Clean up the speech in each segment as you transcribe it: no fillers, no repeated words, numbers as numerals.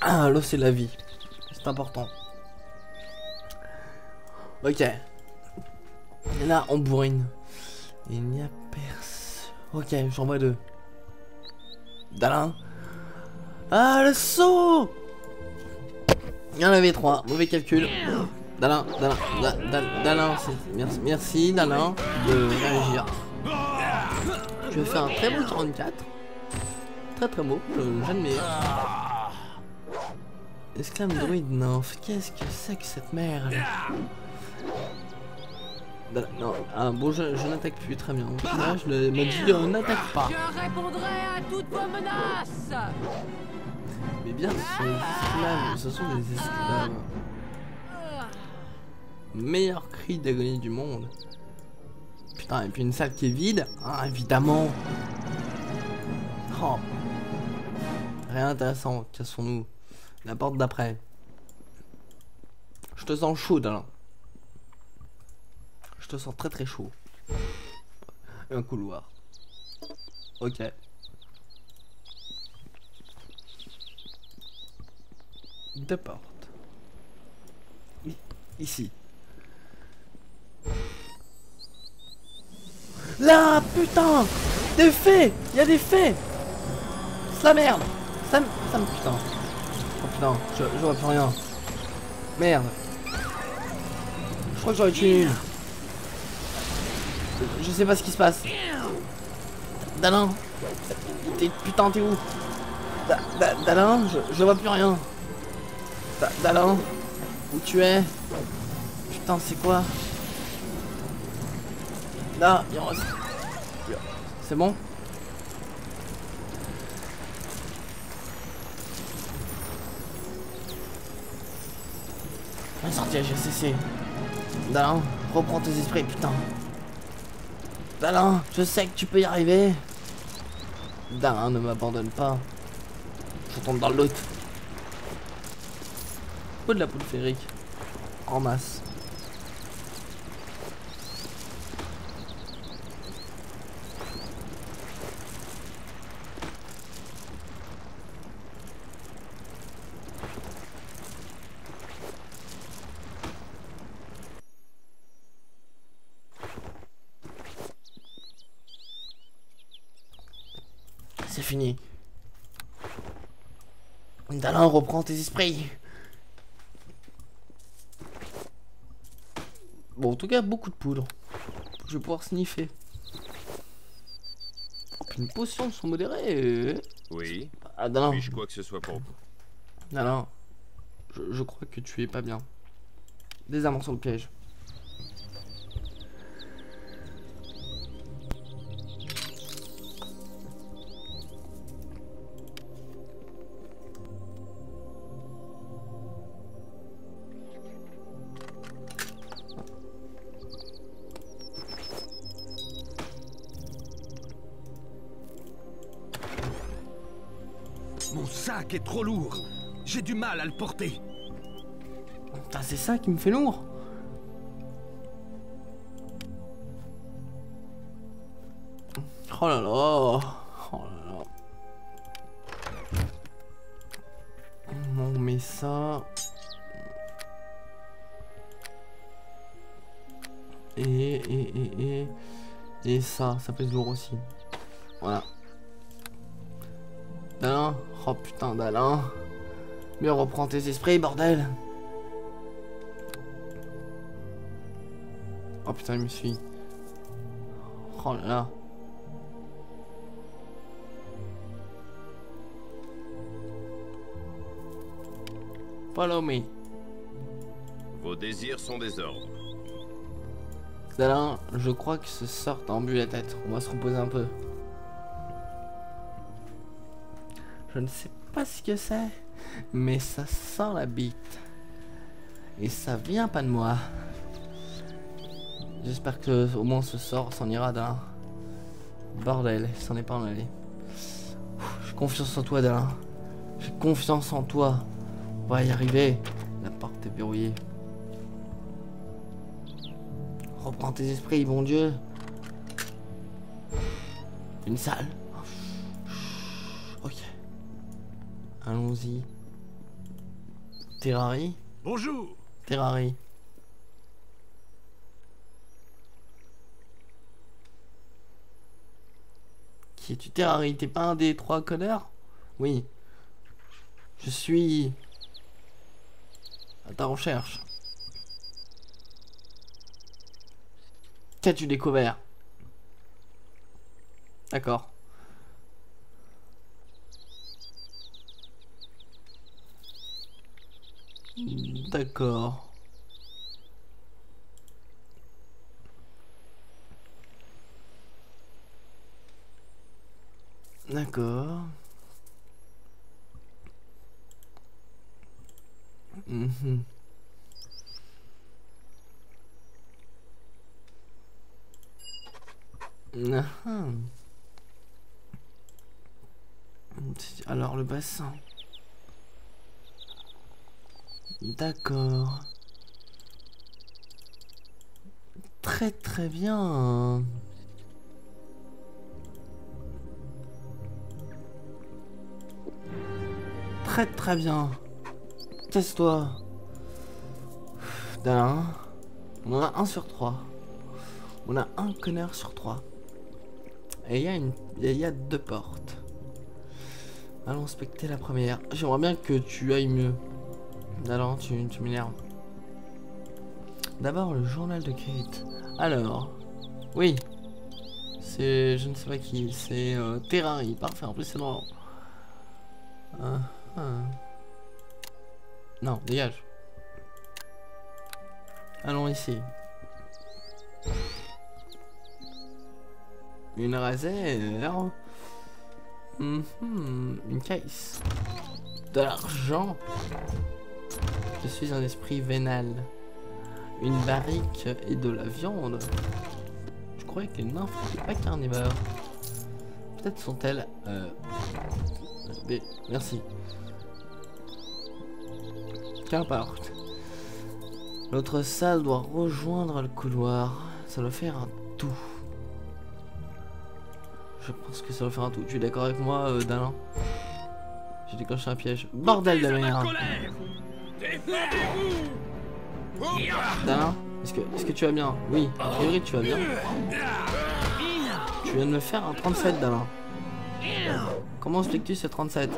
L'eau c'est la vie. C'est important. Ok. Et là on bourrine. Il n'y a personne. Ok, j'en vois deux. Dalin. Ah le saut. Il y en avait trois. Mauvais calcul. Dalin, Dalin, merci Dalin de réagir. Je vais faire un très beau 44. Très beau, j'admire. Esclame druide nymphe, qu'est-ce que c'est que cette merde? Non, ah bon je n'attaque plus, très bien. Là je me dis n'attaque pas. Je répondrai à toutes vos menaces. Mais bien ce sont des esclaves. Meilleur cri d'agonie du monde. Putain, et puis une salle qui est vide, ah, évidemment. Oh. Rien d'intéressant, cassons-nous. La porte d'après. Je te sens chaud, Alain. Je te sens très chaud. Un couloir. Ok. Deux portes. Ici. Là, putain! Des fées! Il y a des fées! C'est la merde! Ça me putain. Oh putain, je vois plus rien. Merde. Je crois que j'aurais tué une. Je sais pas ce qui se passe. Dalin! Putain, t'es où? Dalin, je vois plus rien. Dalin, où tu es? Putain, c'est quoi? Là, il en reste. C'est bon? On est sorti, j'ai cessé. Dalin, reprends tes esprits, putain. Dalin, je sais que tu peux y arriver. Dalin, ne m'abandonne pas. Je tombe dans l'autre. Où de la poule féerique? En masse. C'est fini. Dalin, reprends tes esprits. Bon, en tout cas, beaucoup de poudre. Je vais pouvoir sniffer. Une potion de son modéré. Oui. Ah, Dalin. Puis-je quoi que ce soit pour vous? Dalin, je crois que tu es pas bien. Désarmons sur le piège. Mon sac est trop lourd. J'ai du mal à le porter. Putain, c'est ça qui me fait lourd. Oh là là. Oh là là. On met ça. Et ça pèse lourd aussi. Voilà. Dalin. Oh putain, Dalin. Mais reprends tes esprits, bordel. Oh putain, il me suit. Oh là là. Follow me. Vos désirs sont des ordres. Dalin, je crois que ce sort t'a embu la tête. On va se reposer un peu. Je ne sais pas ce que c'est, mais ça sent la bite. Et ça vient pas de moi. J'espère que au moins ce sort s'en ira d'un. Bordel, il s'en est pas en allé. J'ai confiance en toi, Dalin. J'ai confiance en toi. On va y arriver. La porte est verrouillée. Reprends tes esprits, bon Dieu. Une salle. Ok. Allons-y. Terrari. Bonjour. Terrari. Qui es-tu, Terrari? T'es pas un des 3 codeurs? Oui. Je suis... à ta recherche. Qu'as-tu découvert? D'accord. D'accord. D'accord. Mhm. Ah. Alors le bassin. D'accord. Très très bien. Très très bien. Casse-toi. D'un. On en a 1 sur 3. On a un connard sur 3. Et il y a 2 portes. Allons inspecter la première. J'aimerais bien que tu ailles mieux. Alors, tu m'énerves. D'abord, le journal de Kate. Alors, oui. C'est... je ne sais pas qui. C'est Terrari. Parfait, en plus c'est dans... Non, dégage. Allons ici. Une réserve. Une caisse. De l'argent. Je suis un esprit vénal. Une barrique et de la viande. Je croyais que les nymphes n'étaient pas carnivores. Peut-être sont-elles... merci. Qu'importe. L'autre salle doit rejoindre le couloir. Ça doit faire un tout. Je pense que ça doit faire un tout. Tu es d'accord avec moi, Dalin? J'ai déclenché un piège. Bordel de merde. Dalin, est-ce que tu vas bien? Oui, a priori tu vas bien. Tu viens de me faire un 37, Dalin. Comment expliques-tu ce 37?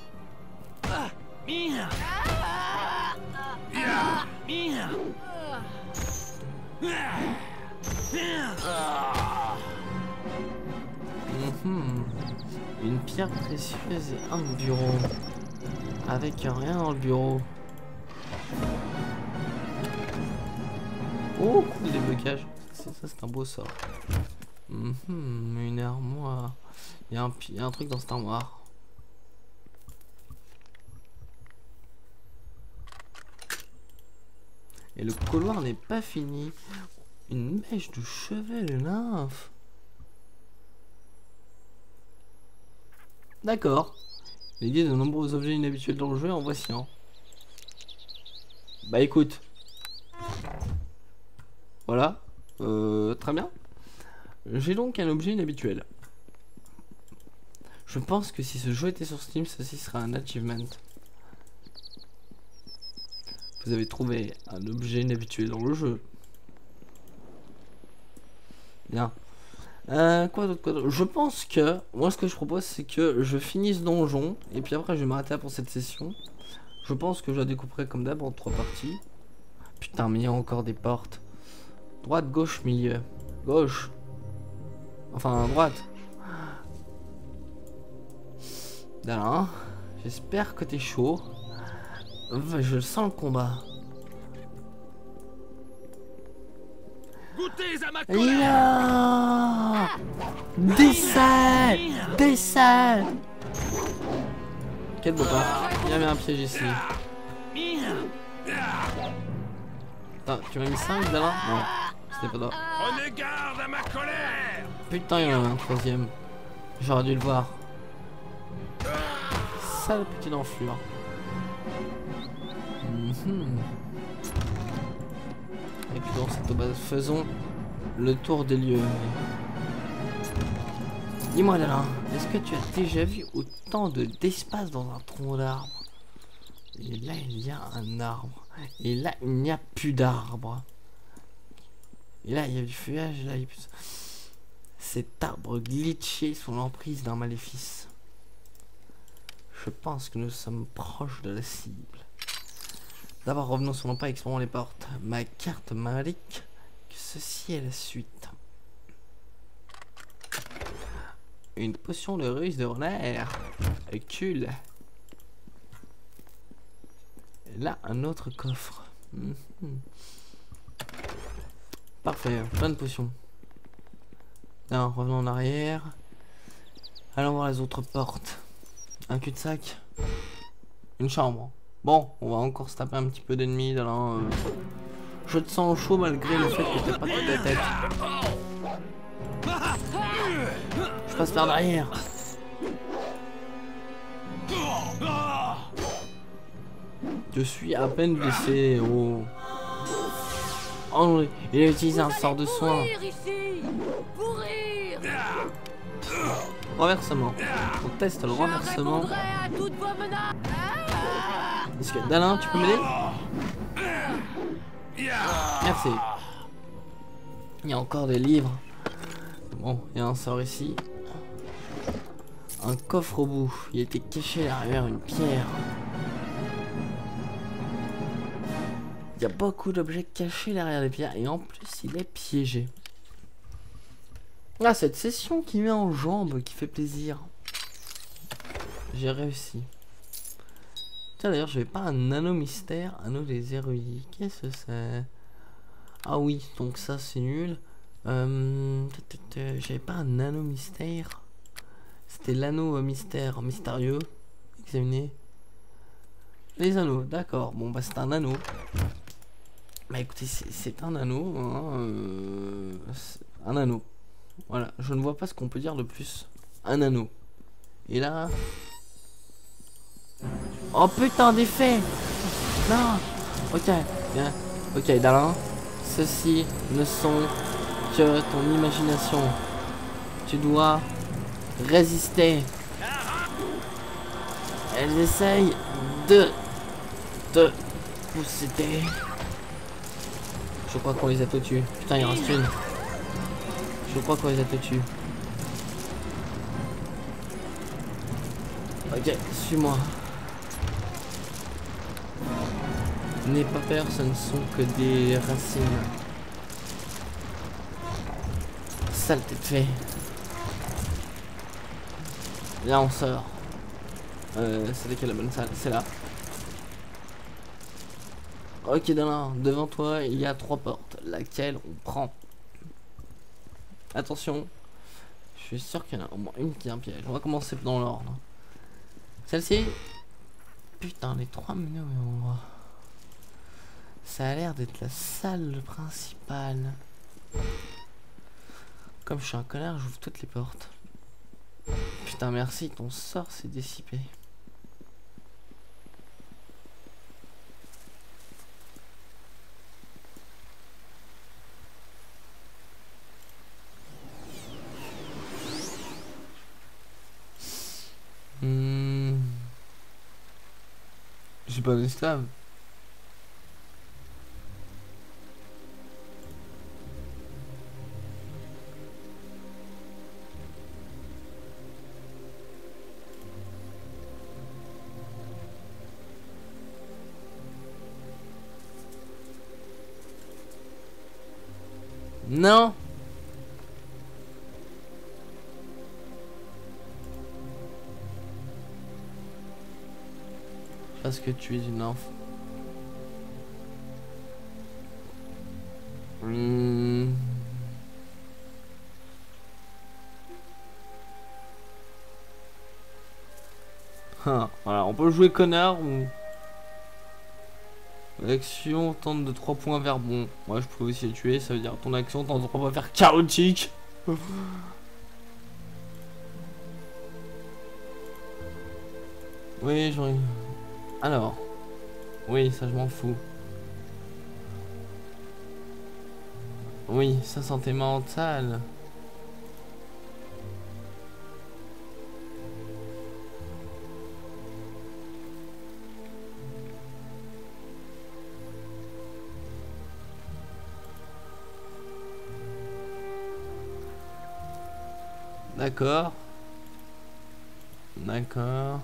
Une pierre précieuse et un bureau. Avec rien dans le bureau. Oh, coup de déblocage. Ça, c'est un beau sort. Une armoire. Il y a un truc dans cette armoire. Et le couloir n'est pas fini. Une mèche de chevet de nymphe. D'accord. L'idée de nombreux objets inhabituels dans le jeu, en voici un. Bah écoute. Voilà. Très bien. J'ai donc un objet inhabituel. Je pense que si ce jeu était sur Steam, ceci serait un achievement. Vous avez trouvé un objet inhabituel dans le jeu. Bien. Quoi d'autre? Je pense que... moi, ce que je propose, c'est que je finisse donjon. Et puis après, je vais m'arrêter là pour cette session. Je pense que je la découperai comme d'hab en 3 parties. Putain, mais il y a encore des portes. Droite, gauche, milieu. Gauche. Enfin, droite. Là, j'espère que t'es chaud. Je sens le combat. Goûtez à ma colère. Des salles. Quel beau pas. Il y avait un piège ici. Attends, tu m'as mis 5 d'abord? Non, c'était pas toi. Prenez garde à ma colère. Putain, il y en a un 3ème. J'aurais dû le voir. Sale petite enflure. Et puis dans cette base, faisons le tour des lieux. Dis-moi Alain, est-ce que tu as déjà vu autant d'espace dans un tronc d'arbre? Et là, il y a un arbre. Et là, il n'y a plus d'arbre. Et là, il y a du feuillage. Et là, il y a plus... Cet arbre glitché sous l'emprise d'un maléfice. Je pense que nous sommes proches de la cible. D'abord, revenons sur l'emploi et explorons les portes. Ma carte m'indique que ceci est la suite. Une potion de ruse de renard. Cool. Et là, un autre coffre. Parfait, plein de potions. Là, revenons en arrière. Allons voir les autres portes. Un cul-de-sac. Une chambre. Bon, on va encore se taper un petit peu d'ennemis. Je te sens chaud malgré le fait que t'as pas toute la tête. Je passe par derrière. Je suis à peine blessé. Oh. Oh, il a utilisé un sort de soin. Renversement. On teste le renversement. Est-ce que Dalin, tu peux m'aider? Merci. Il y a encore des livres. Bon, il y a un sort ici. Un coffre au bout. Il était caché derrière une pierre. Il y a beaucoup d'objets cachés derrière les pierres. Et en plus, il est piégé. Ah, cette session qui met en jambes, qui fait plaisir. J'ai réussi. Tiens, d'ailleurs, j'avais pas un anneau mystère. Anneau des érudits. Qu'est-ce que c'est? Ah oui, donc ça, c'est nul. J'avais pas un anneau mystère. C'était l'anneau mystérieux. Examiner. Les anneaux, d'accord. Bon, bah, c'est un anneau. Bah, écoutez, c'est un anneau. Hein, un anneau. Voilà, je ne vois pas ce qu'on peut dire de plus. Un anneau. Et là... Oh putain, des faits. Non. Ok, bien. Ok, Dalin. Ceux-ci ne sont que ton imagination. Tu dois résister. Elles essayent de te posséder. Je crois qu'on les a tous tués. Putain, il en reste une. Je crois qu'on les a tous tués. Ok, suis-moi. N'aie pas peur, ce ne sont que des racines. Saleté de fait. Là, on sort. C'est laquelle la bonne salle? C'est là. Ok, devant toi, il y a 3 portes. Laquelle on prend? Attention. Je suis sûr qu'il y en a au moins une qui est un piège. On va commencer dans l'ordre. Celle-ci. Putain, les 3 menus au même endroit. Ça a l'air d'être la salle principale. Comme je suis un connard, j'ouvre toutes les portes. Putain, merci, ton sort s'est dissipé. J'ai pas d'esclave. Non. Parce que tu es une enfant. Voilà, on peut jouer connard ou... L'action tente de 3 points vers bon. Moi je peux aussi le tuer, ça veut dire ton action tente de 3 points vers chaotique. Oui, j'aurais... Alors... Oui, ça je m'en fous. Oui, ça santé mentale. D'accord. D'accord.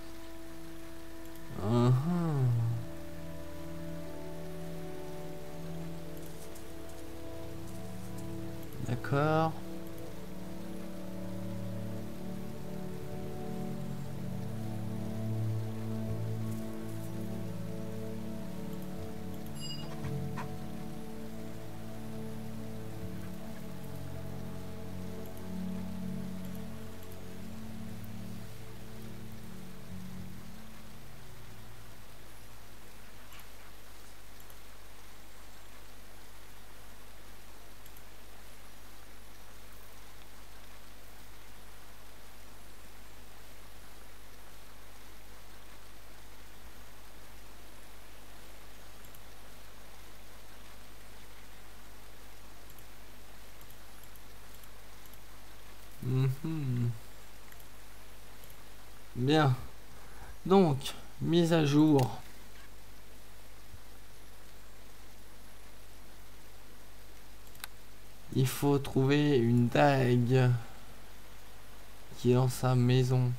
D'accord. Bien. Donc, mise à jour. Il faut trouver une dague qui est dans sa maison.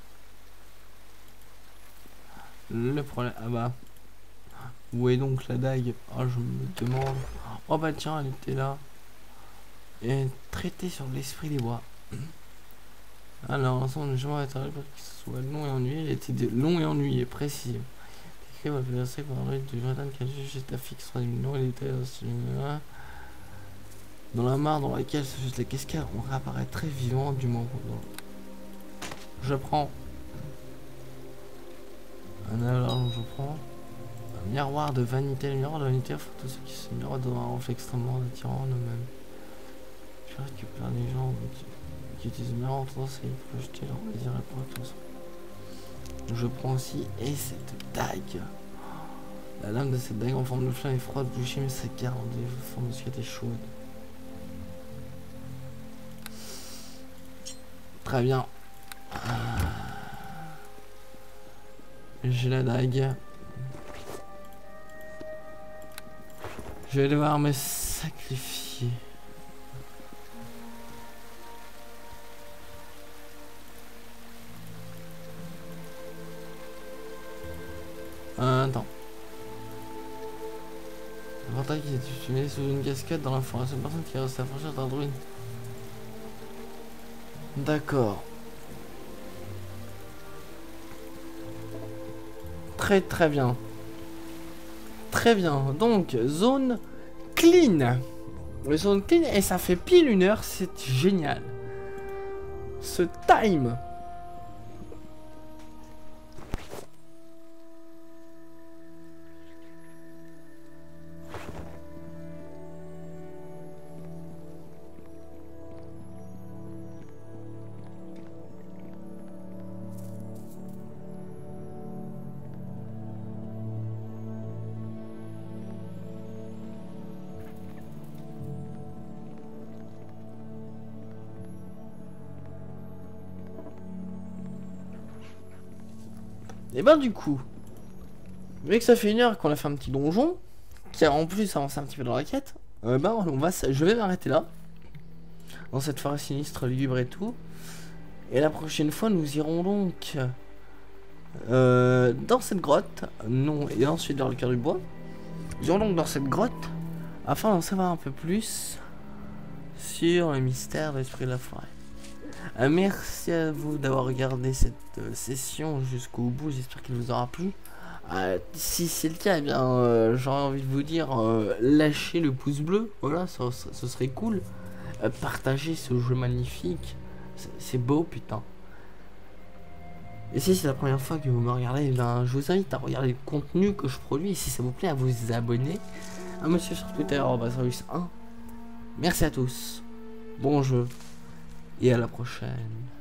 Le problème... Ah bah... Où est donc la dague? Oh, je me demande... Oh bah tiens, elle était là. Et traité sur l'esprit des bois. Alors, l'ensemble du chemin est arrivé pour qu'il soit long et ennuyé. Il était long et ennuyé, précis. Écrit va faire par l'œil de Jordan qui a jugé ta fixe 3 millions. Il était dans la mare dans laquelle se jette la cascade. On réapparaît très vivant du moment. Je prends. Alors, je prends. Un miroir de vanité. Le miroir de vanité offre tous ceux qui se miroirent dans un reflet extrêmement attirant en eux-mêmes. Je récupère des gens qui utilisent le miroir en tendance à y projeter leur désir et pour tout. Je prends aussi et cette dague. La lame de cette dague en forme de flamme est froide, bouchée, mais sa garde en forme de musquette est chaude. Très bien. J'ai la dague. Je vais devoir me sacrifier. Attends. L'avantage qui est fumé sous une cascade dans la forêt. C'est une personne qui reste affranchie d'un druide. D'accord. Très bien. Très bien. Donc, zone clean. Zone clean et ça fait pile 1 heure. C'est génial. Ce time. Et ben du coup, vu que ça fait 1 heure qu'on a fait un petit donjon, qui a en plus avancé un petit peu dans la quête, je vais m'arrêter là, dans cette forêt sinistre, lugubre et tout. Et la prochaine fois, nous irons donc dans cette grotte, et ensuite dans le cœur du bois. Nous irons donc dans cette grotte, afin d'en savoir un peu plus sur le mystère de l'esprit de la forêt. Merci à vous d'avoir regardé cette session jusqu'au bout, j'espère qu'il vous aura plu. Si c'est le cas, eh bien j'aurais envie de vous dire lâchez le pouce bleu, voilà, ce serait cool. Partagez ce jeu magnifique, c'est beau putain. Et si c'est la première fois que vous me regardez, eh bien, je vous invite à regarder le contenu que je produis et si ça vous plaît à vous abonner à monsieur sur Twitter @Saurus1. Merci à tous, bon jeu et à la prochaine.